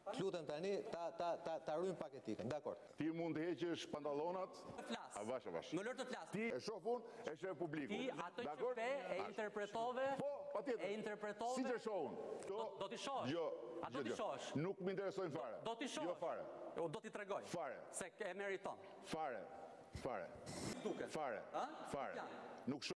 Lutem tani ta ruajm pak etikën. Dakor. Ti mund të heqësh pantallonat. Flas. Avash. Më lër të flas. Ti e shoh unë, e sheh publiku. Ti ato që pe e interpretove. Po, patjetër. E interpretove. Si të shohun? Do t'i shohësh? Jo. A do t'i shohësh? Nuk më interesojnë fare. Do t'i shohësh? Jo fare. Do t'i tregoj. Fare. Se e meriton. Fare. Duket. Fare. Ha? Fare. Nuk